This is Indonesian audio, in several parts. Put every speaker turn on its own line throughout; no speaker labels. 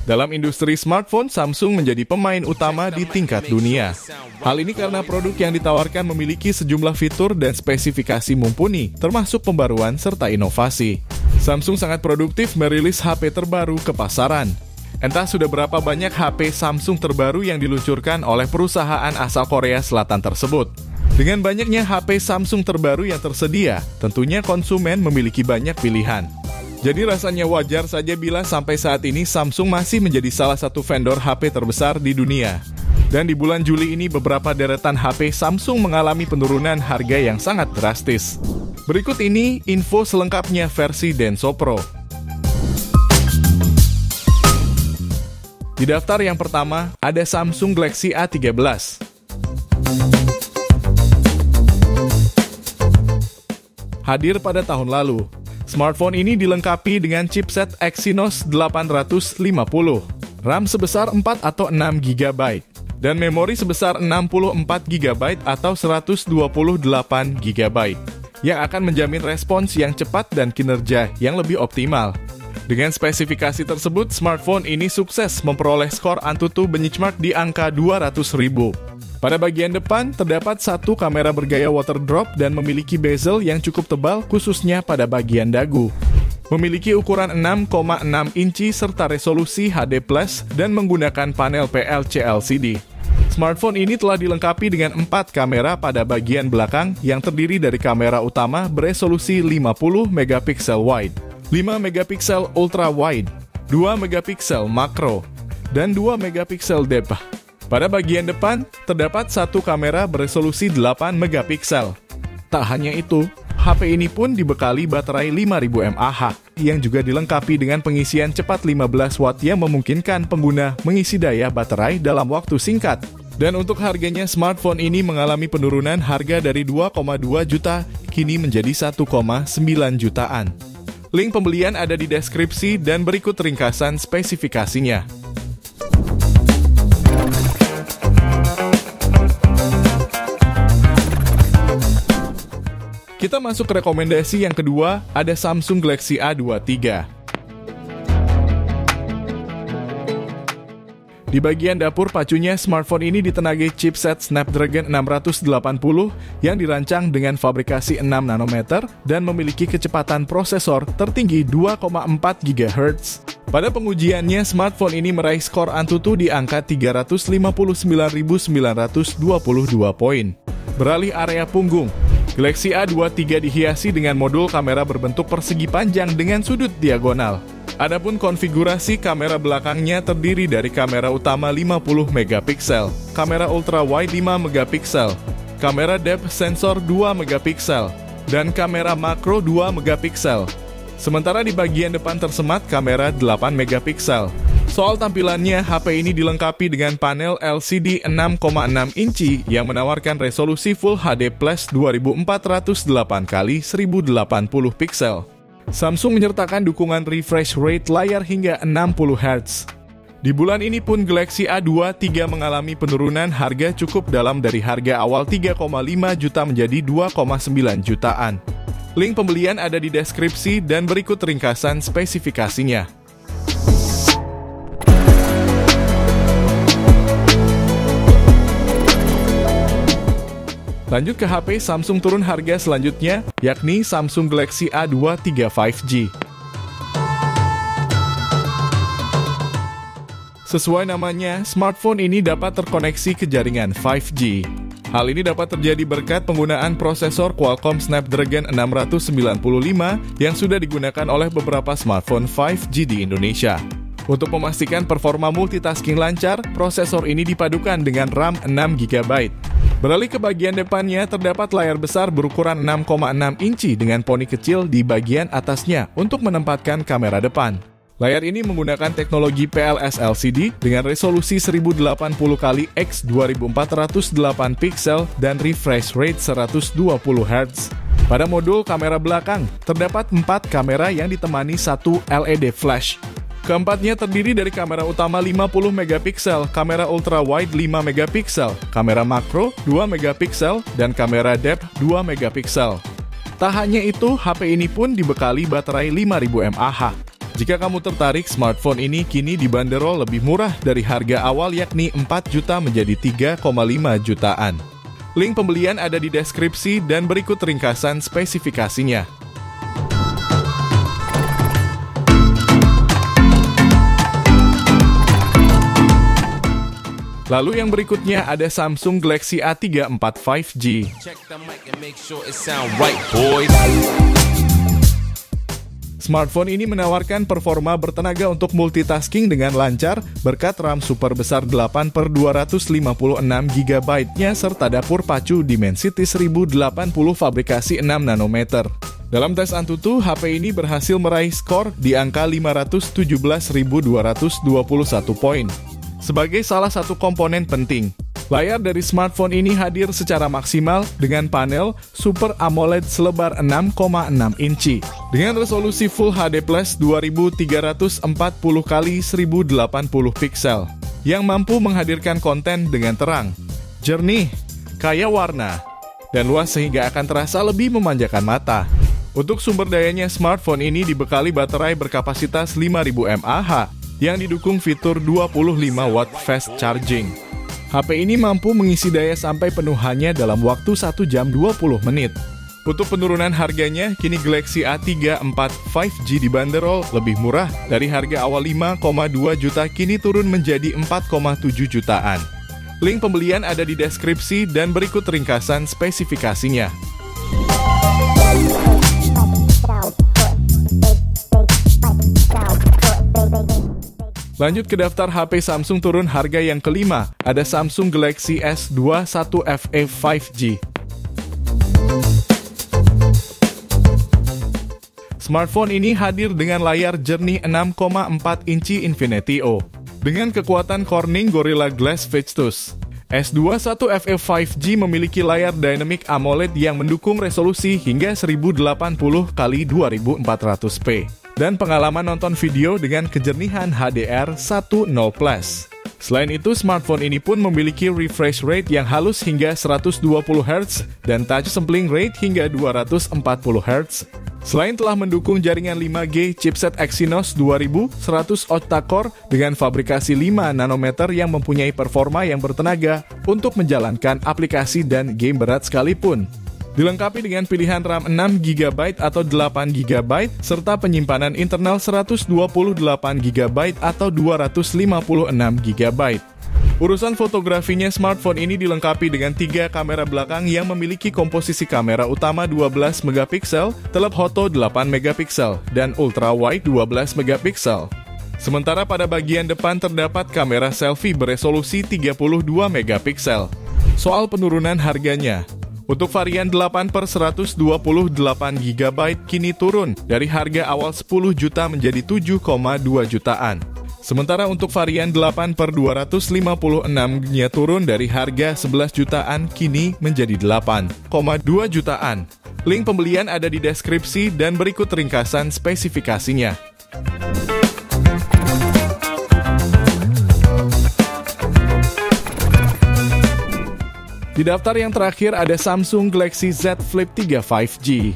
Dalam industri smartphone, Samsung menjadi pemain utama di tingkat dunia. Hal ini karena produk yang ditawarkan memiliki sejumlah fitur dan spesifikasi mumpuni, termasuk pembaruan serta inovasi. Samsung sangat produktif merilis HP terbaru ke pasaran. Entah sudah berapa banyak HP Samsung terbaru yang diluncurkan oleh perusahaan asal Korea Selatan tersebut. Dengan banyaknya HP Samsung terbaru yang tersedia, tentunya konsumen memiliki banyak pilihan. Jadi rasanya wajar saja bila sampai saat ini Samsung masih menjadi salah satu vendor HP terbesar di dunia. Dan di bulan Juli ini beberapa deretan HP Samsung mengalami penurunan harga yang sangat drastis. Berikut ini info selengkapnya versi Denso Pro. Di daftar yang pertama ada Samsung Galaxy A13. Hadir pada tahun lalu. Smartphone ini dilengkapi dengan chipset Exynos 850, RAM sebesar 4 atau 6 GB, dan memori sebesar 64 GB atau 128 GB, yang akan menjamin respons yang cepat dan kinerja yang lebih optimal. Dengan spesifikasi tersebut, smartphone ini sukses memperoleh skor Antutu benchmark di angka 200.000. Pada bagian depan, terdapat satu kamera bergaya water drop dan memiliki bezel yang cukup tebal khususnya pada bagian dagu. Memiliki ukuran 6,6 inci serta resolusi HD+, dan menggunakan panel PLC LCD. Smartphone ini telah dilengkapi dengan 4 kamera pada bagian belakang yang terdiri dari kamera utama beresolusi 50 megapiksel wide, 5 megapiksel ultra wide, 2 megapiksel makro, dan 2 megapiksel depth. Pada bagian depan, terdapat satu kamera beresolusi 8 megapiksel. Tak hanya itu, HP ini pun dibekali baterai 5000 mAh, yang juga dilengkapi dengan pengisian cepat 15 watt yang memungkinkan pengguna mengisi daya baterai dalam waktu singkat. Dan untuk harganya, smartphone ini mengalami penurunan harga dari 2,2 juta, kini menjadi 1,9 jutaan. Link pembelian ada di deskripsi dan berikut ringkasan spesifikasinya. Kita masuk ke rekomendasi yang kedua, ada Samsung Galaxy A23. Di bagian dapur pacunya, smartphone ini ditenagai chipset Snapdragon 680 yang dirancang dengan fabrikasi 6 nanometer dan memiliki kecepatan prosesor tertinggi 2,4 GHz. Pada pengujiannya, smartphone ini meraih skor Antutu di angka 359.922 poin. Beralih area punggung, Galaxy A23 dihiasi dengan modul kamera berbentuk persegi panjang dengan sudut diagonal. Adapun konfigurasi kamera belakangnya terdiri dari kamera utama 50 megapiksel, kamera ultra wide 5 megapiksel, kamera depth sensor 2 megapiksel, dan kamera makro 2 megapiksel. Sementara di bagian depan tersemat kamera 8 megapiksel. Soal tampilannya, HP ini dilengkapi dengan panel LCD 6,6 inci yang menawarkan resolusi Full HD Plus 2408x1080 piksel. Samsung menyertakan dukungan refresh rate layar hingga 60 Hz. Di bulan ini pun Galaxy A23 mengalami penurunan harga cukup dalam dari harga awal 3,5 juta menjadi 2,9 jutaan. Link pembelian ada di deskripsi dan berikut ringkasan spesifikasinya. Lanjut ke HP Samsung turun harga selanjutnya, yakni Samsung Galaxy A23 5G. Sesuai namanya, smartphone ini dapat terkoneksi ke jaringan 5G. Hal ini dapat terjadi berkat penggunaan prosesor Qualcomm Snapdragon 695 yang sudah digunakan oleh beberapa smartphone 5G di Indonesia. Untuk memastikan performa multitasking lancar, prosesor ini dipadukan dengan RAM 6 GB. Beralih ke bagian depannya, terdapat layar besar berukuran 6,6 inci dengan poni kecil di bagian atasnya untuk menempatkan kamera depan. Layar ini menggunakan teknologi PLS LCD dengan resolusi 1080x 2408 piksel dan refresh rate 120 Hz. Pada modul kamera belakang, terdapat 4 kamera yang ditemani satu LED flash. Keempatnya terdiri dari kamera utama 50 megapiksel, kamera ultra wide 5 megapiksel, kamera makro 2 megapiksel, dan kamera depth 2 megapiksel. Tak hanya itu, HP ini pun dibekali baterai 5000 mAh. Jika kamu tertarik, smartphone ini kini dibanderol lebih murah dari harga awal yakni 4 juta menjadi 3,5 jutaan. Link pembelian ada di deskripsi dan berikut ringkasan spesifikasinya. Lalu yang berikutnya ada Samsung Galaxy A34 5G. Smartphone ini menawarkan performa bertenaga untuk multitasking dengan lancar berkat RAM super besar 8/256GB-nya serta dapur pacu Dimensity 1080 fabrikasi 6 nanometer. Dalam tes Antutu, HP ini berhasil meraih skor di angka 517.221 poin. Sebagai salah satu komponen penting, layar dari smartphone ini hadir secara maksimal dengan panel Super AMOLED selebar 6,6 inci dengan resolusi Full HD Plus 2340x1080 piksel yang mampu menghadirkan konten dengan terang, jernih, kaya warna, dan luas sehingga akan terasa lebih memanjakan mata. Untuk sumber dayanya, smartphone ini dibekali baterai berkapasitas 5000 mAh yang didukung fitur 25 watt fast charging. HP ini mampu mengisi daya sampai penuh hanya dalam waktu 1 jam 20 menit. Untuk penurunan harganya, kini Galaxy A34 5G dibanderol lebih murah dari harga awal 5,2 juta kini turun menjadi 4,7 jutaan. Link pembelian ada di deskripsi dan berikut ringkasan spesifikasinya. Lanjut ke daftar HP Samsung turun harga yang kelima, ada Samsung Galaxy S21 FE 5G. Smartphone ini hadir dengan layar jernih 6,4 inci Infinity O dengan kekuatan Corning Gorilla Glass Victus. S21 FE 5G memiliki layar Dynamic AMOLED yang mendukung resolusi hingga 1080x2400p. Dan pengalaman nonton video dengan kejernihan HDR 1.0+. Selain itu, smartphone ini pun memiliki refresh rate yang halus hingga 120Hz dan touch sampling rate hingga 240Hz. Selain telah mendukung jaringan 5G chipset Exynos 2100 octa-core dengan fabrikasi 5 nanometer yang mempunyai performa yang bertenaga untuk menjalankan aplikasi dan game berat sekalipun. Dilengkapi dengan pilihan RAM 6GB atau 8GB serta penyimpanan internal 128GB atau 256GB. Urusan fotografinya, smartphone ini dilengkapi dengan 3 kamera belakang yang memiliki komposisi kamera utama 12MP, telephoto 8MP, dan ultrawide 12MP. Sementara pada bagian depan terdapat kamera selfie beresolusi 32MP. Soal penurunan harganya, untuk varian 8/128GB kini turun dari harga awal 10 juta menjadi 7,2 jutaan. Sementara untuk varian 8/256-nya turun dari harga 11 jutaan kini menjadi 8,2 jutaan. Link pembelian ada di deskripsi dan berikut ringkasan spesifikasinya. Di daftar yang terakhir ada Samsung Galaxy Z Flip 3 5G.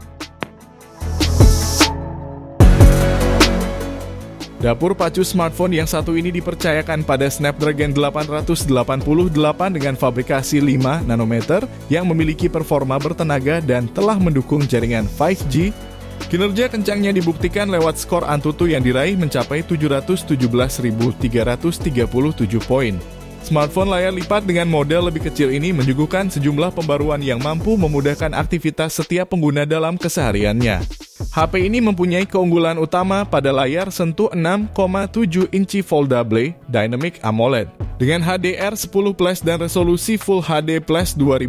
Dapur pacu smartphone yang satu ini dipercayakan pada Snapdragon 888 dengan fabrikasi 5 nanometer yang memiliki performa bertenaga dan telah mendukung jaringan 5G. Kinerja kencangnya dibuktikan lewat skor Antutu yang diraih mencapai 717.337 poin. Smartphone layar lipat dengan model lebih kecil ini menyuguhkan sejumlah pembaruan yang mampu memudahkan aktivitas setiap pengguna dalam kesehariannya. HP ini mempunyai keunggulan utama pada layar sentuh 6,7 inci Foldable Dynamic AMOLED dengan HDR10+ dan resolusi Full HD Plus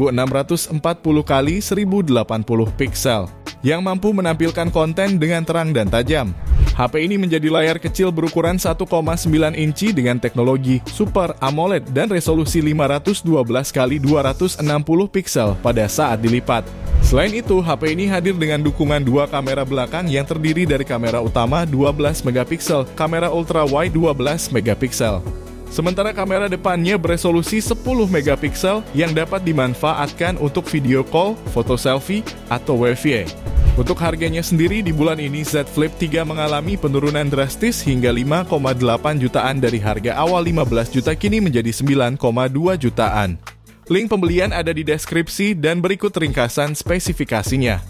2640x1080 piksel yang mampu menampilkan konten dengan terang dan tajam. HP ini menjadi layar kecil berukuran 1,9 inci dengan teknologi Super AMOLED dan resolusi 512x260 piksel pada saat dilipat. Selain itu, HP ini hadir dengan dukungan 2 kamera belakang yang terdiri dari kamera utama 12MP, kamera ultrawide 12MP. Sementara kamera depannya beresolusi 10MP yang dapat dimanfaatkan untuk video call, foto selfie, atau WiFi. Untuk harganya sendiri di bulan ini Z Flip 3 mengalami penurunan drastis hingga 5,8 jutaan dari harga awal 15 juta kini menjadi 9,2 jutaan. Link pembelian ada di deskripsi dan berikut ringkasan spesifikasinya.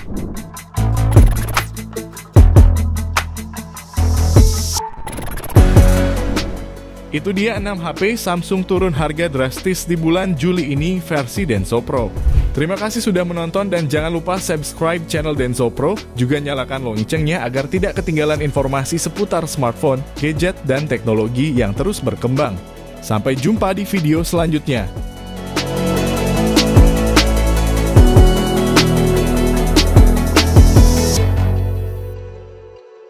Itu dia 6 HP Samsung turun harga drastis di bulan Juli ini versi Denso Pro. Terima kasih sudah menonton dan jangan lupa subscribe channel Denso Pro, juga nyalakan loncengnya agar tidak ketinggalan informasi seputar smartphone, gadget, dan teknologi yang terus berkembang. Sampai jumpa di video selanjutnya.